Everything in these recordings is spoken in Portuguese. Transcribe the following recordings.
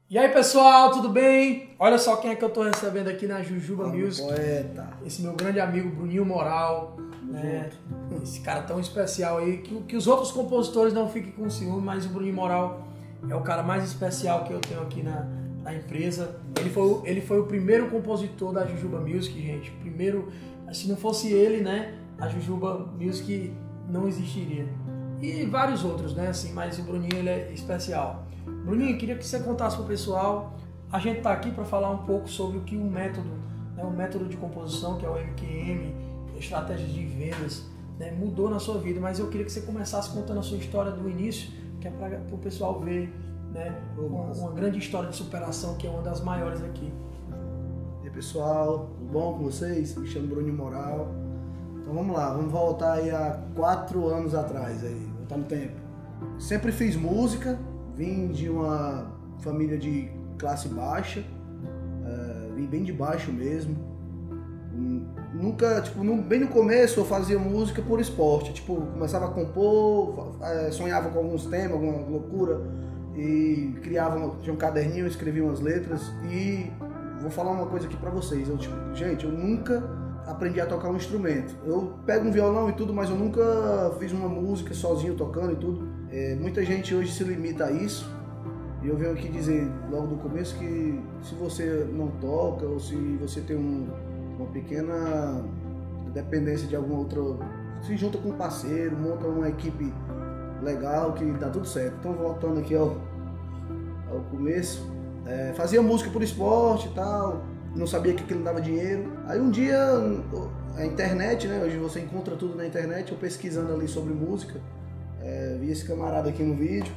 E aí pessoal, tudo bem? Olha só quem é que eu tô recebendo aqui na Jujuba Music. Poeta. Esse meu grande amigo Bruninho Moral, né? Esse cara tão especial aí, que os outros compositores não fiquem com ciúme, mas o Bruninho Moral é o cara mais especial que eu tenho aqui na empresa. Ele foi o primeiro compositor da Jujuba Music, gente. Primeiro, se não fosse ele, né, a Jujuba Music não existiria. E vários outros, né, assim, mas o Bruninho ele é especial. Bruninho, queria que você contasse pro pessoal. A gente está aqui para falar um pouco sobre o que o método, né, o método de composição, que é o MQM, estratégias de vendas, né, mudou na sua vida. Mas eu queria que você começasse contando a sua história do início, que é para o pessoal ver, né, uma grande história de superação, que é uma das maiores aqui. E aí, pessoal, tudo bom com vocês? Me chamo Bruninho Moral. Então vamos lá, vamos voltar aí a 4 anos atrás, aí, voltar no tempo. Sempre fiz música, vim de uma família de classe baixa, vim bem de baixo mesmo. Nunca, bem no começo eu fazia música por esporte, começava a compor, sonhava com alguns temas, alguma loucura, e tinha um caderninho, escrevia umas letras. E vou falar uma coisa aqui pra vocês, gente, eu nunca aprendi a tocar um instrumento. Eu pego um violão e tudo, mas eu nunca fiz uma música sozinho tocando e tudo. Muita gente hoje se limita a isso, e eu venho aqui dizer logo do começo que se você não toca, ou se você tem uma pequena dependência de alguma outra, se junta com um parceiro, monta uma equipe legal, que dá tudo certo. Então, voltando aqui ao começo, fazia música por esporte e tal, não sabia que aquilo dava dinheiro. Aí um dia, a internet, né, hoje você encontra tudo na internet, eu pesquisando ali sobre música, vi esse camarada aqui no vídeo,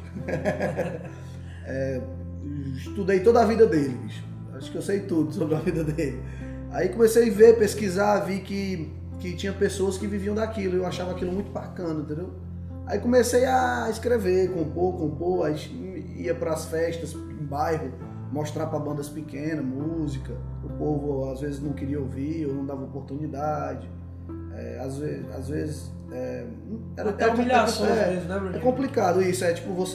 estudei toda a vida dele, bicho. Acho que eu sei tudo sobre a vida dele. Aí comecei a ver, pesquisar, vi que tinha pessoas que viviam daquilo, eu achava aquilo muito bacana, entendeu? Aí comecei a escrever, compor, aí ia para as festas em bairro, mostrar para bandas pequenas música. O povo às vezes não queria ouvir ou não dava oportunidade. Às vezes até humilhações mesmo, né, Bruninho? É complicado isso,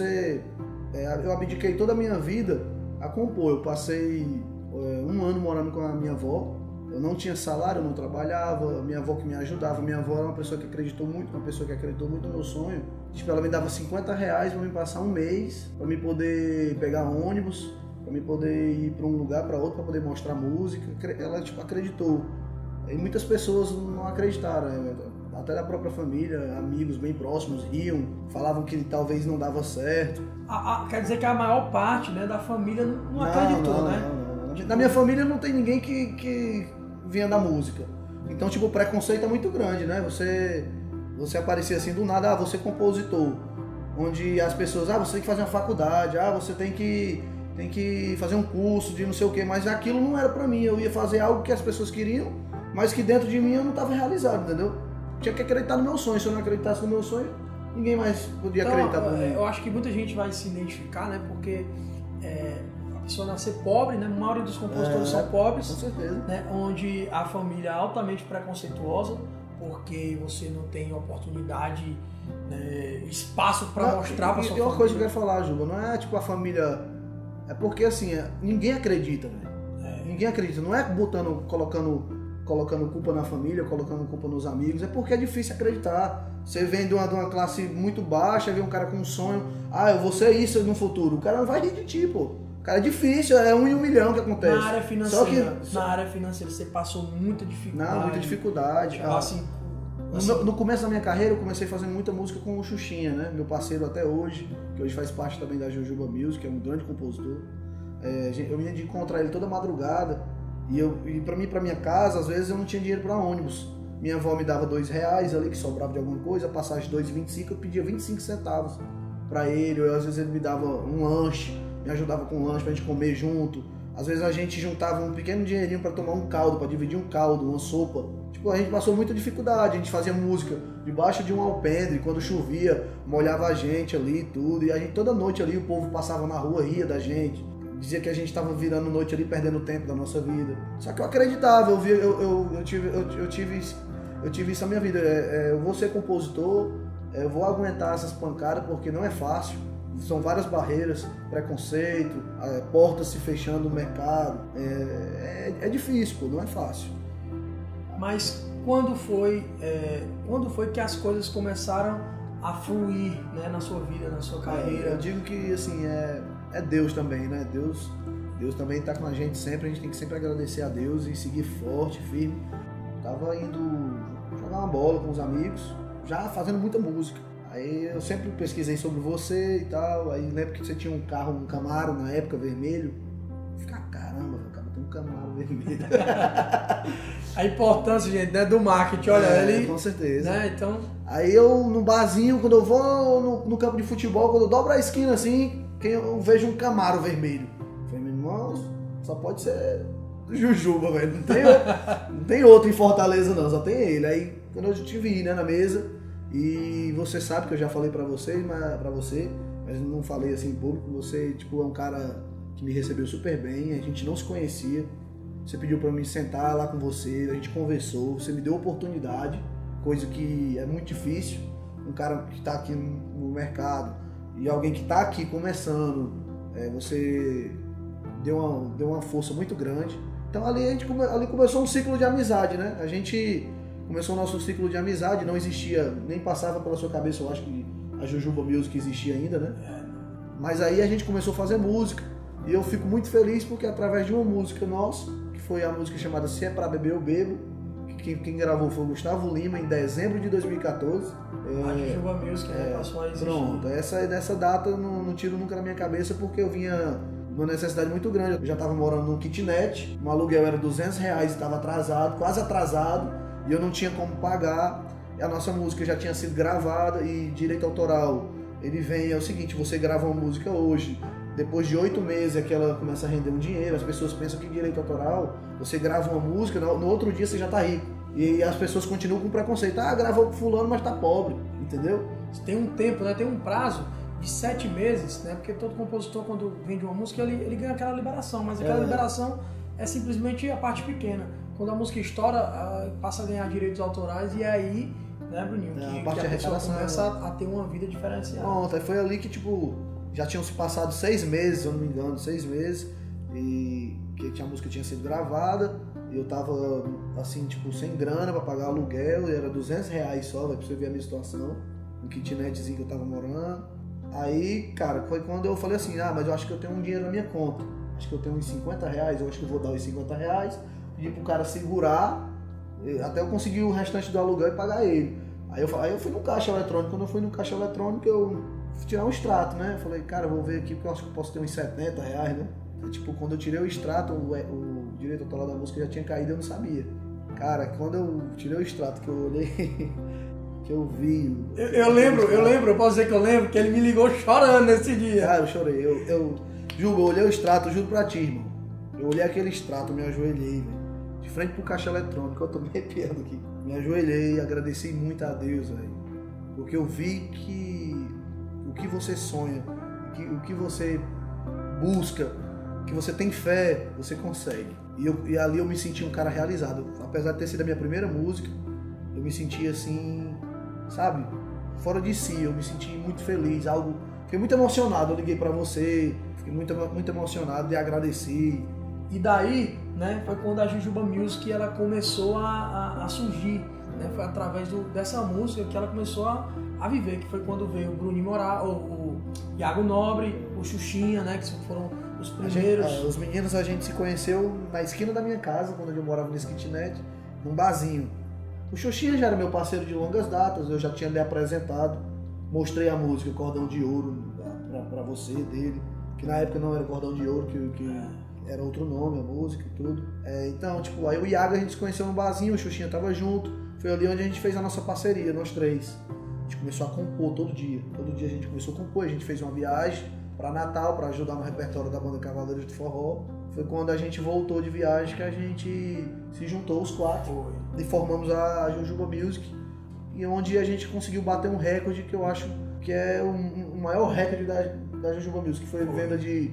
eu abdiquei toda a minha vida a compor. Eu passei 1 ano morando com a minha avó. Eu não tinha salário, eu não trabalhava, minha avó que me ajudava. Minha avó era uma pessoa que acreditou muito no meu sonho. Ela me dava R$50 para me passar um mês, para me poder pegar ônibus, para me poder ir para um lugar, para outro, para poder mostrar música. Ela acreditou. E muitas pessoas não acreditaram, né? Até da própria família, amigos bem próximos riam, falavam que talvez não dava certo. Quer dizer que a maior parte, né, da família não acreditou, né? Não. Na minha família não tem ninguém que vinha da música. Então, o preconceito é muito grande, né? Você aparecer assim do nada, você é compositor. Onde as pessoas, você tem que fazer uma faculdade, você tem que fazer um curso de não sei o quê. Mas aquilo não era pra mim. Eu ia fazer algo que as pessoas queriam, mas que dentro de mim eu não estava realizado, entendeu? Tinha que acreditar no meu sonho. Se eu não acreditasse no meu sonho, ninguém mais podia acreditar pra mim. Eu acho que muita gente vai se identificar, né? Porque a pessoa nascer pobre, né? A maioria dos compositores são pobres. Com certeza. Né? Onde a família é altamente preconceituosa, porque você não tem oportunidade, né, espaço para mostrar para sua família. E uma coisa que eu quero falar, Juba, não é a família... É porque assim, ninguém acredita, velho. Ninguém acredita. Não é colocando culpa na família, colocando culpa nos amigos, é porque é difícil acreditar. Você vem de uma classe muito baixa, vê um cara com um sonho, eu vou ser isso no futuro, o cara não vai rir de ti, pô. Cara, é difícil, é 1 em 1 milhão que acontece. Na área financeira, você passou muita dificuldade. Não, muita dificuldade. No começo da minha carreira, eu comecei fazendo muita música com o Xuxinha, né? Meu parceiro até hoje, que hoje faz parte também da Jujuba Music, que é um grande compositor. Eu ia de encontrar ele toda madrugada. E pra minha casa, às vezes eu não tinha dinheiro para ônibus. Minha avó me dava R$2 ali, que sobrava de alguma coisa, a passagem de R$2,25, eu pedia 25 centavos para ele. Ou às vezes ele me dava um lanche, me ajudava com um lanche pra gente comer junto. Às vezes a gente juntava um pequeno dinheirinho para tomar um caldo, para dividir um caldo, uma sopa. A gente passou muita dificuldade, a gente fazia música debaixo de um alpendre, quando chovia, molhava a gente ali e tudo. E a gente toda noite ali, o povo passava na rua, ria da gente. Dizia que a gente estava virando noite ali, perdendo tempo da nossa vida. Só que eu acreditava, eu tive isso na minha vida. Eu vou ser compositor, eu vou aguentar essas pancadas porque não é fácil. são várias barreiras, preconceito, portas se fechando no mercado. É difícil, pô, não é fácil. Mas quando foi que as coisas começaram a fluir, né, na sua vida, na sua carreira? Eu digo que assim, é Deus também, né? Deus também está com a gente sempre, a gente tem que sempre agradecer a Deus e seguir forte, firme. Tava indo jogar uma bola com os amigos, já fazendo muita música. Aí eu sempre pesquisei sobre você e tal, aí lembro que você tinha um carro, um Camaro na época, vermelho. Fica, caramba, o cara tem um Camaro vermelho. A importância, gente, né, do marketing, olha, ele... Com certeza. Né, então... Aí eu, no barzinho, quando eu vou no campo de futebol, quando eu dobro a esquina assim, eu vejo um Camaro vermelho. Eu falei, meu irmão, só pode ser do Jujuba, velho. Não tem outro em Fortaleza não, só tem ele. Aí quando eu te vi, né, na mesa, e você sabe que eu já falei pra você, mas não falei assim em público, você tipo, é um cara que me recebeu super bem, a gente não se conhecia. Você pediu pra mim sentar lá com você, a gente conversou, você me deu oportunidade, coisa que é muito difícil. Um cara que tá aqui no mercado e alguém que tá aqui começando, você deu uma força muito grande. Então ali começou um ciclo de amizade, né? A gente começou o nosso ciclo de amizade, não existia, nem passava pela sua cabeça, eu acho que a Jujuba Music existia ainda, né? Mas aí a gente começou a fazer música e eu fico muito feliz porque através de uma música nossa, que foi a música chamada Se É Pra Beber Eu Bebo, quem gravou foi o Gustavo Lima em dezembro de 2014. A Jujuba Music passou a existir. Pronto, essa data não tiro nunca na minha cabeça porque eu vinha uma necessidade muito grande. Eu já estava morando num kitnet, o aluguel era R$200 e estava atrasado, quase atrasado, e eu não tinha como pagar. A nossa música já tinha sido gravada e direito autoral, ele vem, é o seguinte, você grava uma música hoje, depois de 8 meses é que ela começa a render um dinheiro, as pessoas pensam que direito autoral, você grava uma música, no outro dia você já tá rico. E as pessoas continuam com preconceito, gravou com fulano, mas tá pobre, entendeu? Tem um tempo, né? Tem um prazo de 7 meses, né? Porque todo compositor, quando vende uma música, ele ganha aquela liberação, mas aquela liberação é simplesmente a parte pequena. Quando a música estoura, passa a ganhar direitos autorais e aí, né, Bruninho, que a pessoa começa a ter uma vida diferenciada. Pronto, aí foi ali que, tipo, já tinham se passado 6 meses, se eu não me engano, 6 meses, e que a música tinha sido gravada, e eu tava, assim, tipo, sem grana pra pagar aluguel, e era R$200 só, pra você ver a minha situação, no kitnetzinho que eu tava morando. Aí, cara, foi quando eu falei assim, mas eu acho que eu tenho um dinheiro na minha conta, acho que eu tenho uns R$50, eu acho que eu vou dar os R$50, pedir pro cara segurar, até eu conseguir o restante do aluguel e pagar ele. Aí eu fui no caixa eletrônico, quando eu fui no caixa eletrônico eu fui tirar um extrato, né? Eu falei, cara, eu vou ver aqui porque eu acho que eu posso ter uns R$70, né? E, tipo, quando eu tirei o extrato, o direito autoral da música já tinha caído, eu não sabia. Cara, quando eu tirei o extrato, que eu olhei, que eu vi... Eu lembro, eu posso dizer que eu lembro, que ele me ligou chorando nesse dia. Cara, eu chorei, eu olhei o extrato, eu juro pra ti, irmão. Eu olhei aquele extrato, me ajoelhei, velho. De frente pro caixa eletrônico, eu tô me arrepiando aqui. Me ajoelhei, agradeci muito a Deus, velho. Porque eu vi que o que você sonha, o que você busca, que você tem fé, você consegue. E ali eu me senti um cara realizado. Apesar de ter sido a minha primeira música, eu me senti assim, sabe, fora de si. Eu me senti muito feliz, fiquei muito emocionado. Eu liguei pra você, fiquei muito, muito emocionado e agradeci. E daí, né, foi quando a Jujuba Music ela começou a surgir, né? Foi através dessa música que ela começou a viver, que foi quando veio o Bruninho Moral, o Iago Nobre, o Xuxinha, né, que foram os primeiros. Os meninos a gente se conheceu na esquina da minha casa, quando eu morava nesse kitnet, num barzinho. O Xuxinha já era meu parceiro de longas datas, eu já tinha lhe apresentado, mostrei a música Cordão de Ouro pra você, dele, que na época não era Cordão de Ouro, que era outro nome, a música e tudo. Então, tipo, aí o Iago a gente se conheceu no barzinho, o Xuxinha tava junto, foi ali onde a gente fez a nossa parceria, nós três. A gente começou a compor todo dia a gente começou a compor, a gente fez uma viagem para Natal, para ajudar no repertório da banda Cavaleiros do Forró. Foi quando a gente voltou de viagem que a gente se juntou os 4 e formamos a Jujuba Music, e onde a gente conseguiu bater um recorde que eu acho que é o maior recorde da Jujuba Music, que foi venda de...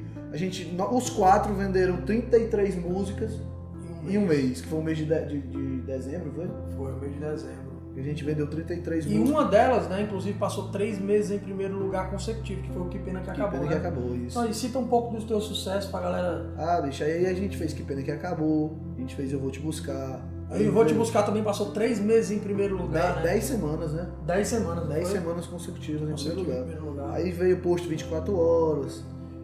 os 4 venderam 33 músicas em um mês, que foi o mês de dezembro, foi? Foi o mês de dezembro. A gente vendeu 33 músicas. E uma delas, né, inclusive, passou 3 meses em primeiro lugar consecutivo, que foi o Que Pena Que Acabou. Que Pena Que Acabou, isso. Então, cita um pouco do teu sucesso pra galera. Bicho, aí a gente fez Que Pena Que Acabou, a gente fez Eu Vou Te Buscar. Eu Vou Te Buscar também passou 3 meses em primeiro lugar, 10 semanas, né? 10 semanas. 10 semanas consecutivas em primeiro lugar. Aí veio o Posto 24 Horas.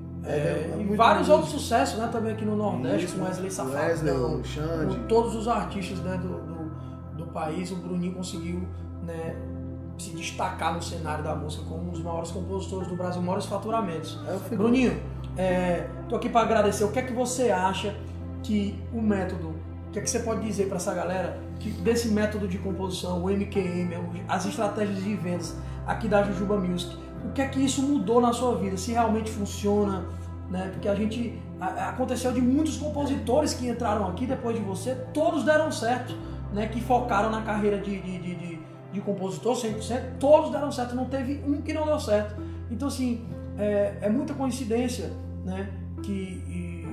E vários outros sucessos, né, também aqui no Nordeste, com Wesley Safadão, Xande. com todos os artistas, né, do país. O Bruninho conseguiu, né, se destacar no cenário da música como um dos maiores compositores do Brasil, maiores faturamentos. Bruninho, tô aqui para agradecer. O que é que você acha que o método, o que é que você pode dizer para essa galera que desse método de composição, o MQM, as estratégias de vendas aqui da Jujuba Music, o que é que isso mudou na sua vida? Se realmente funciona, né? Porque aconteceu de muitos compositores que entraram aqui depois de você, todos deram certo, né? Que focaram na carreira de compositor 100%, todos deram certo, não teve um que não deu certo. Então, assim, é muita coincidência, né? Que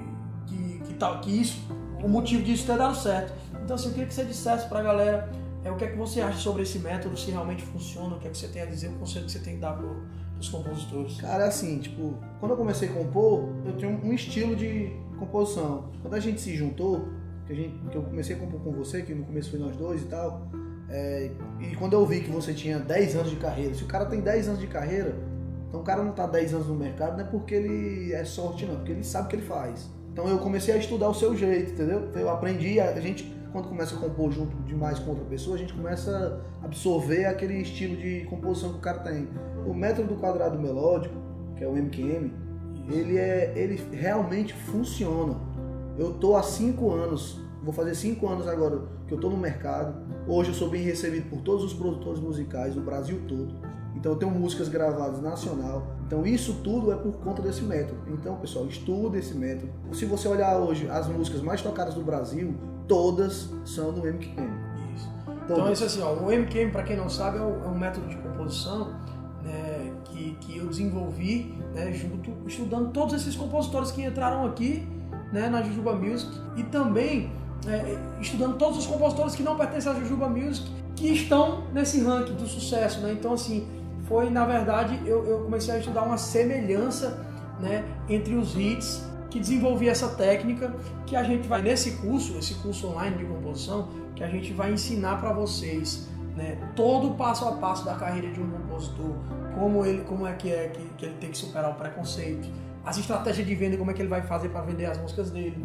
isso, o motivo disso ter dado certo. Então, assim, eu queria que você dissesse pra galera o que é que você acha sobre esse método, se realmente funciona, o que é que você tem a dizer, o conselho que você tem que dar pros compositores. Cara, assim, tipo, quando eu comecei a compor, eu tinha um estilo de composição. Quando a gente se juntou, que eu comecei a compor com você, que no começo foi nós dois e tal, e quando eu vi que você tinha 10 anos de carreira, se o cara tem 10 anos de carreira, então o cara não tá 10 anos no mercado, não é porque ele é sorte não, porque ele sabe o que ele faz. Então eu comecei a estudar o seu jeito, entendeu? Eu aprendi, a gente, quando começa a compor junto demais com outra pessoa, a gente começa a absorver aquele estilo de composição que o cara tem. O método do quadrado melódico, que é o MQM, ele realmente funciona. Eu tô há 5 anos, vou fazer 5 anos agora que eu tô no mercado. Hoje eu sou bem recebido por todos os produtores musicais do Brasil todo. Então eu tenho músicas gravadas nacional. Então isso tudo é por conta desse método. Então, pessoal, estuda esse método. Se você olhar hoje as músicas mais tocadas do Brasil, todas são no MQM. Isso. Então isso assim, o MQM, para quem não sabe, é um método de composição, né, que eu desenvolvi, né, estudando todos esses compositores que entraram aqui, né, na Jujuba Music, e também estudando todos os compositores que não pertencem à Jujuba Music, que estão nesse ranking do sucesso, né? Então, assim, foi, na verdade, eu comecei a estudar uma semelhança, né, entre os hits, que desenvolvi essa técnica, que a gente vai esse curso online de composição, que a gente vai ensinar para vocês, né, todo o passo a passo da carreira de um compositor, como é que ele tem que superar o preconceito, as estratégias de venda, como é que ele vai fazer para vender as músicas dele,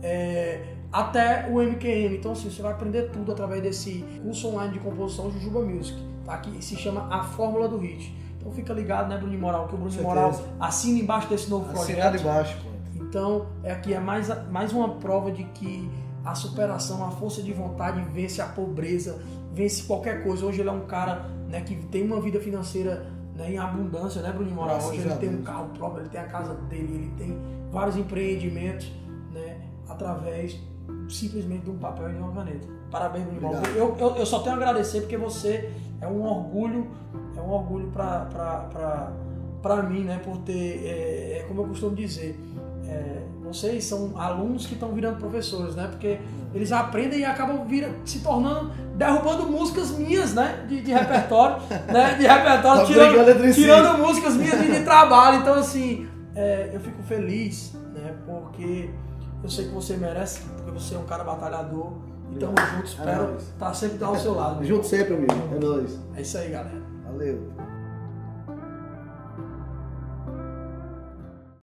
até o MQM. Então, assim, você vai aprender tudo através desse curso online de composição Jujuba Music, tá? Que se chama A Fórmula do Hit. Então fica ligado, né, Bruninho Moral, que o Bruninho Moral assina embaixo desse novo projeto. Assinado embaixo, pô. Então, aqui é mais uma prova de que a superação, a força de vontade vence a pobreza, vence qualquer coisa. Hoje ele é um cara, né, que tem uma vida financeira, né, em abundância, né, Bruninho Moral? Hoje ele tem um carro próprio, ele tem a casa dele, ele tem vários empreendimentos, né, através simplesmente de um papel e de uma caneta. Parabéns, Bruninho Moral. Eu só tenho a agradecer porque você é um orgulho para mim, né, por ter, como eu costumo dizer, vocês são alunos que estão virando professores, né? Porque eles aprendem e acabam se tornando, derrubando músicas minhas, né? De repertório, né? De repertório, tirando músicas minhas de trabalho. Então, assim, eu fico feliz, né? Porque eu sei que você merece, porque você é um cara batalhador. E tamo junto, espero estar sempre ao seu lado. Junto sempre, amigo. É nóis. É isso aí, galera. Valeu.